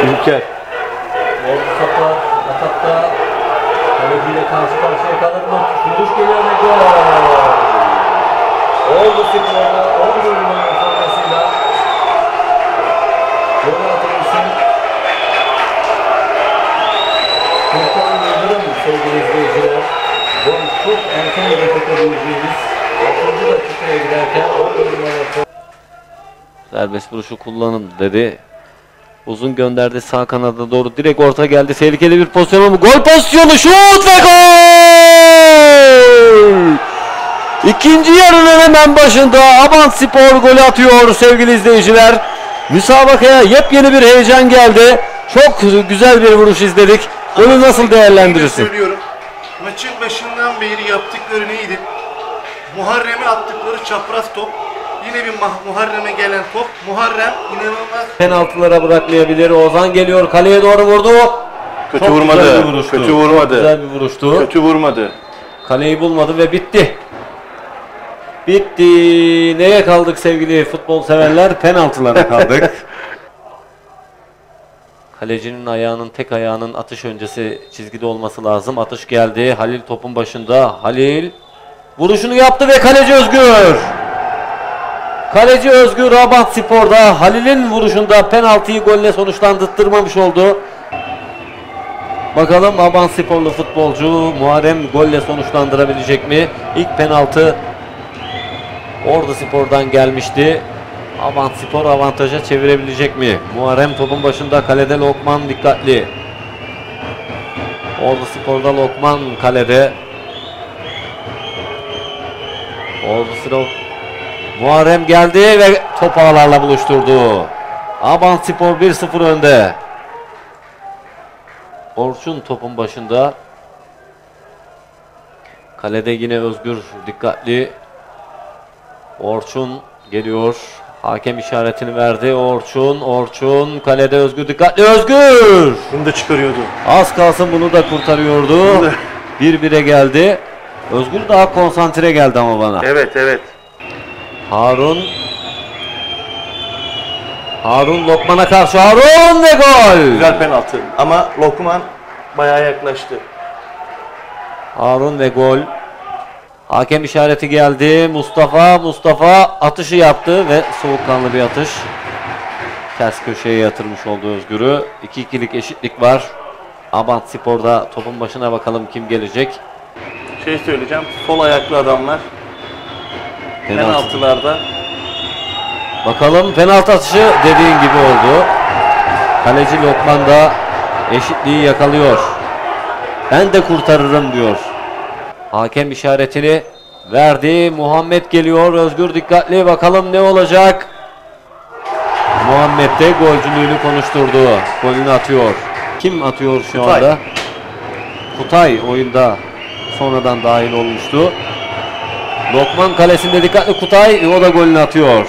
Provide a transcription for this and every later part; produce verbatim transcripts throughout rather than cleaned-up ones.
İlker. Orta sapar, atakta kaleciyle karşı karşıya kalır mı? Vuruş geliyor ve gol! Ordu Spor'da on numara formasıyla gol atan isim Furkan Yıldırım sevgili izleyiciler. Gol çok erken yapılabileceğimiz altıncı dakikaya giderken on numara formasıyla Serbest vuruşu kullanın dedi. Uzun gönderdi sağ kanada doğru, direkt orta geldi, tehlikeli bir pozisyon ama gol pozisyonu, şut ve gol! İkinci yarının hemen başında Abantspor golü atıyor sevgili izleyiciler. Müsabakaya yepyeni bir heyecan geldi. Çok güzel bir vuruş izledik. Golü nasıl değerlendirirsin? Söylüyorum. Maçın başından beri yaptıkları neydi? Muharrem'e attıkları çapraz top. Yine bir Muharrem'e gelen top. Muharrem inanılmaz. Penaltılara bırakmayabilir. Ozan geliyor, kaleye doğru vurdu. Kötü Çok vurmadı. güzel bir vuruştu. Kötü vurmadı. Güzel bir vuruştu. Kötü vurmadı. Kaleyi bulmadı ve bitti. Bitti. Neye kaldık sevgili futbol severler? Penaltılara kaldık. Kalecinin ayağının, tek ayağının atış öncesi çizgide olması lazım. Atış geldi. Halil topun başında. Halil vuruşunu yaptı ve kaleci Özgür. Kaleci Özgür Abantspor'da Halil'in vuruşunda penaltıyı golle sonuçlandırtmamış oldu. Bakalım Abantsporlu futbolcu Muharrem golle sonuçlandırabilecek mi? İlk penaltı Orduspor'dan gelmişti. Abantspor avantaja çevirebilecek mi? Muharrem topun başında, kalede Lokman dikkatli. Orduspor'da Lokman kalede. Orduspor Muharrem geldi ve top ağlarla buluşturdu. Abantspor bir sıfır önde. Orçun topun başında. Kalede yine Özgür dikkatli. Orçun geliyor. Hakem işaretini verdi. Orçun, Orçun kalede Özgür dikkatli. Özgür! Bunu da çıkarıyordu. Az kalsın bunu da kurtarıyordu. bir bire geldi. Özgür daha konsantre geldi ama bana. Evet evet. Harun Harun Lokman'a karşı, Harun ve gol! Güzel penaltı. Ama Lokman bayağı yaklaştı. Harun ve gol. Hakem işareti geldi. Mustafa Mustafa atışı yaptı ve soğukkanlı bir atış. Ters köşeye yatırmış oldu Özgür'ü. iki ikilik eşitlik var. Abantspor'da topun başına bakalım kim gelecek. Şey söyleyeceğim. Sol ayaklı adamlar Penaltı. penaltılarda. Bakalım penaltı atışı dediğin gibi oldu. Kaleci Lokman da eşitliği yakalıyor. Ben de kurtarırım diyor. Hakem işaretini verdi. Muhammed geliyor. Özgür dikkatli. Bakalım ne olacak? Muhammed de golcülüğünü konuşturdu. Golünü atıyor. Kim atıyor şu Kutay. anda? Kutay oyunda sonradan dahil olmuştu. Lokman kalesinde dikkatli Kutay. O da golünü atıyor.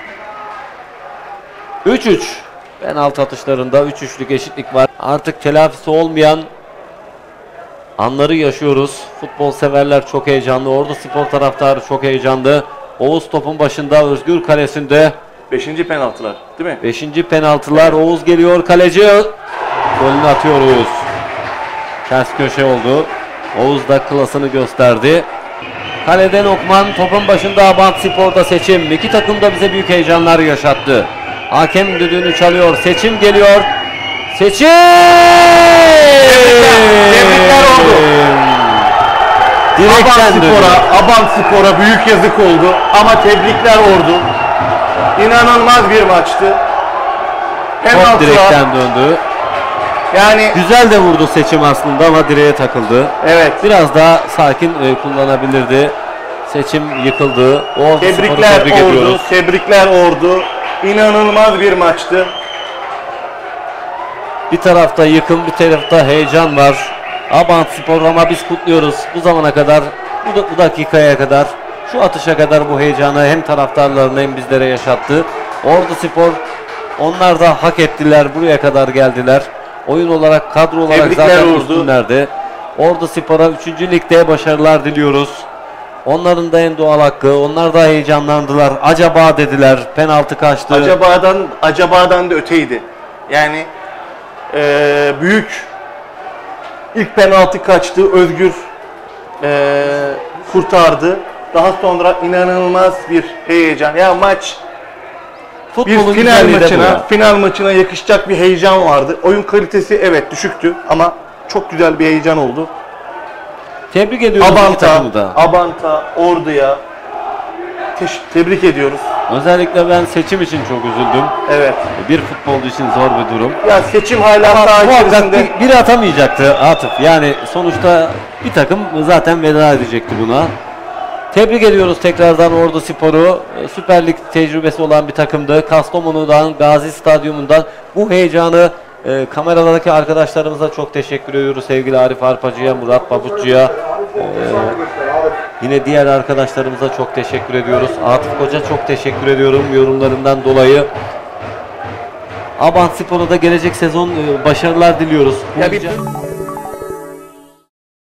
üç üç. Penaltı atışlarında üç üçlük eşitlik var. Artık telafisi olmayan anları yaşıyoruz. Futbol severler çok heyecanlı. Orduspor taraftarı çok heyecanlı. Oğuz topun başında, Özgür kalesinde. Beşinci penaltılar değil mi? Beşinci penaltılar. Oğuz geliyor, kaleci golünü atıyor Oğuz. Ters köşe oldu. Oğuz da klasını gösterdi. Kaleden Lokman topun başında. Abantspor'da seçim. İki takım da bize büyük heyecanlar yaşattı. Hakem düdüğünü çalıyor. Seçim geliyor. Seçim! Tebrikler oldu. Direkten döndü. Abantspor'a, Abantspor'a büyük yazık oldu ama tebrikler oldu. İnanılmaz bir maçtı. Top Penaltılar. direkten döndü. Yani Güzel de vurdu seçim aslında ama direğe takıldı. evet. Biraz daha sakin e, kullanabilirdi. Seçim yıkıldı. Ordu Tebrikler tebrik Ordu, ediyoruz. tebrikler Ordu. İnanılmaz bir maçtı. Bir tarafta yıkım, bir tarafta heyecan var. Abantspor ama biz kutluyoruz. Bu zamana kadar, bu, bu dakikaya kadar, şu atışa kadar bu heyecanı hem taraftarlarına hem bizlere yaşattı. Orduspor, onlar da hak ettiler, buraya kadar geldiler. Oyun olarak, kadro olarak Tebrikler zaten Ordu. üstünlerdi. Orduspor'a üçüncü ligde başarılar diliyoruz. Onların da en doğal hakkı. Onlar da heyecanlandılar. Acaba dediler. Penaltı kaçtı. Acaba'dan, Acaba'dan da öteydi. Yani Ee, büyük ilk penaltı kaçtı. Özgür ee, kurtardı. Daha sonra inanılmaz bir heyecan. Ya maç bir Futbolun final güzelliği de bu maçına, ya. final maçına yakışacak bir heyecan vardı. Oyun kalitesi evet düşüktü ama çok güzel bir heyecan oldu. Tebrik ediyoruz iki Abant'a, takımı da. Abant'a, Ordu'ya teş- tebrik ediyoruz. Özellikle ben seçim için çok üzüldüm. Evet. Bir futbolcu için zor bir durum. Ya seçim hala Ama saha muhakkak içerisinde. bir, biri atamayacaktı Atıf. Yani sonuçta bir takım zaten veda edecekti buna. Tebrik ediyoruz tekrardan Ordu Spor'u. Ee, Süper Lig tecrübesi olan bir takımdı. Kastamonu'dan, Gazi Stadyumu'ndan bu heyecanı e, kameralardaki arkadaşlarımıza çok teşekkür ediyoruz. Sevgili Arif Arpacı'ya, Murat Babutçu'ya, e, yine diğer arkadaşlarımıza çok teşekkür ediyoruz. Atıf Koca çok teşekkür ediyorum yorumlarından dolayı. Abant Spor'a da gelecek sezon e, başarılar diliyoruz. Ya bir